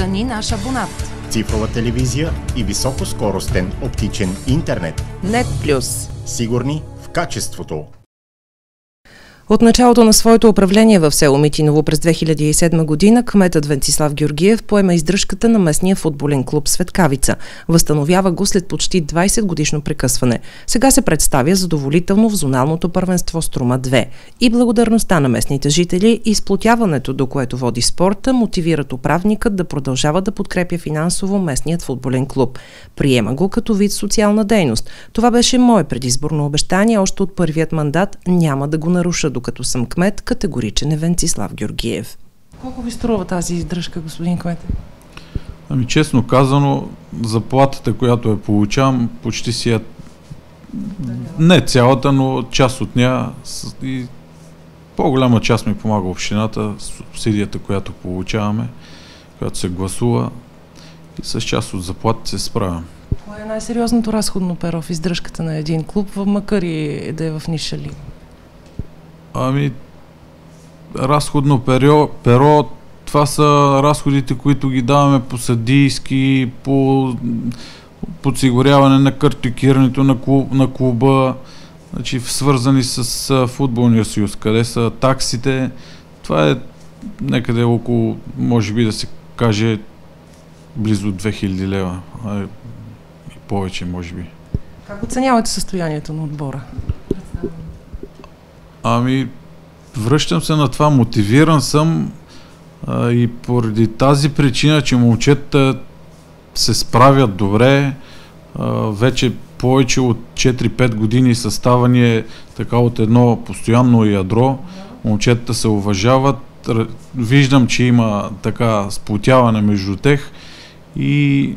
Стани наш абонат. Цифрова телевизия и високоскоростен оптичен интернет. Нет Плюс. Сигурни в качеството. От началото на своето управление в село Митиново през 2007 година кметът Венцислав Георгиев поема издръжката на местния футболен клуб Светкавица. Възстановява го след почти 20 годишно прекъсване. Сега се представя задоволително в зоналното първенство Струма 2. И благодарността на местните жители и сплотяването, до което води спорта, мотивират управникът да продължава да подкрепя финансово местният футболен клуб. Приема го като вид социална дейност. Това беше мое предизборно обещание още от първият мандат. Няма да го наруша, докато съм кмет, категоричен е Венцислав Георгиев. Колко ви струва тази издръжка, господин кмет? Ами честно казано, заплатата, която я получавам, почти си не цялата, но част от нея и по-голяма част ми помага общината, субсидията, която получаваме, която се гласува и с част от заплатата се справям. Кое е най-сериозното разходно перо в издръжката на един клуб, макар и да е в ниша лига? Ами, разходно перо, това са разходите, които ги даваме по съдийски, по подсигуряване на картотекирането на клуба, значи свързани с футболния съюз, къде са таксите. Това е някъде около, може би да се каже, близо 2000 лева, и повече, може би. Как оценявате състоянието на отбора? Ами, връщам се на това, мотивиран съм и поради тази причина, че момчета се справят добре, вече повече от 4-5 години състава ни е така от едно постоянно ядро, момчета се уважават, виждам, че има така сплотяване между тях и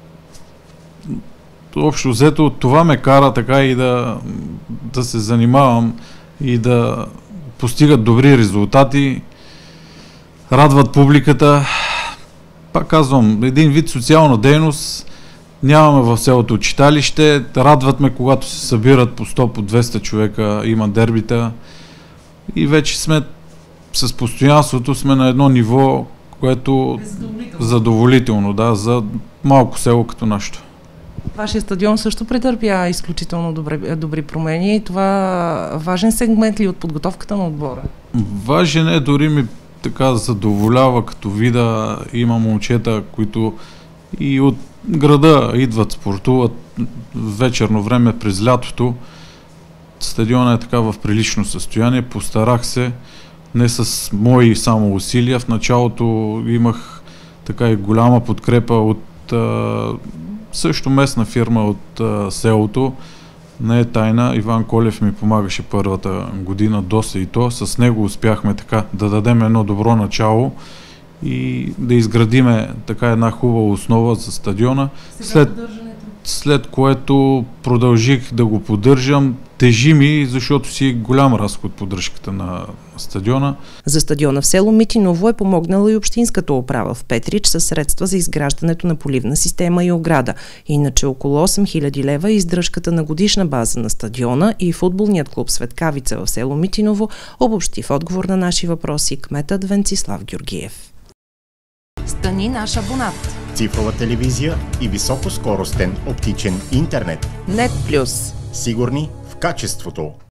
общо взето това ме кара така и да се занимавам и да постигат добри резултати, радват публиката. Пак казвам, един вид социална дейност нямаме в селото читалище, радват ме, когато се събират по 100, по 200 човека, има дербита и вече сме с постоянството сме на едно ниво, което задоволително, да, за малко село като нашето. Вашия стадион също претърпя изключително добри промени. Това важен сегмент ли от подготовката на отбора? Важен е, дори ми така задоволява, като вида има момчета, които и от града идват, спортуват вечерно време през лятото. Стадионът е така в прилично състояние. Постарах се, не с мои само усилия. В началото имах така и голяма подкрепа от също местна фирма от селото, не е тайна. Иван Колев ми помагаше първата година доста и то. С него успяхме така да дадем едно добро начало и да изградиме така една хубава основа за стадиона. След което продължих да го поддържам. Тежи ми, защото си голям разход поддръжката на стадиона. За стадиона в село Митиново е помогнала и общинската управа в Петрич със средства за изграждането на поливна система и ограда. Иначе около 8000 лева издръжката на годишна база на стадиона и футболният клуб Светкавица в село Митиново обобщи в отговор на наши въпроси кметът Венцислав Георгиев. Стани наш абонат. Цифрова телевизия и високоскоростен оптичен интернет. Нет Плюс. Сигурни в качеството.